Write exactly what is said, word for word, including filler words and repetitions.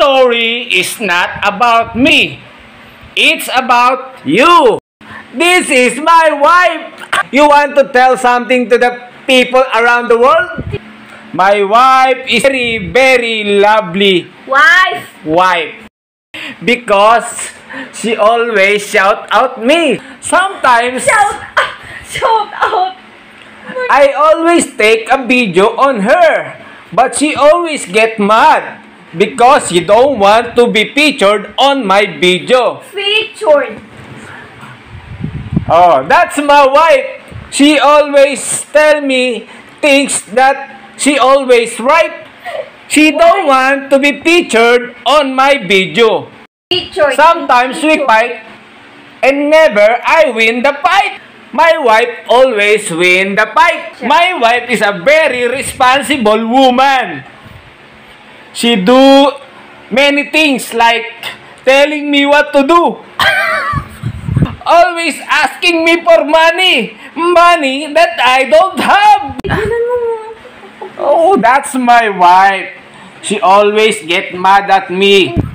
story is not about me. It's about you. This is my wife. You want to tell something to the people around the world? My wife is very, very lovely. Wife. Wife. Because she always shout out me. Sometimes Shout out. Shout out. I always take a video on her. But she always get mad because she don't want to be featured on my video. Featured. Oh, that's my wife. She always tell me things that she always right. She don't want to be featured on my video. Featured. Sometimes we Featured. fight and never I win the fight. My wife always win the fight. My wife is a very responsible woman. She do many things like telling me what to do. Always asking me for money. Money that I don't have. Oh, that's my wife. She always get mad at me.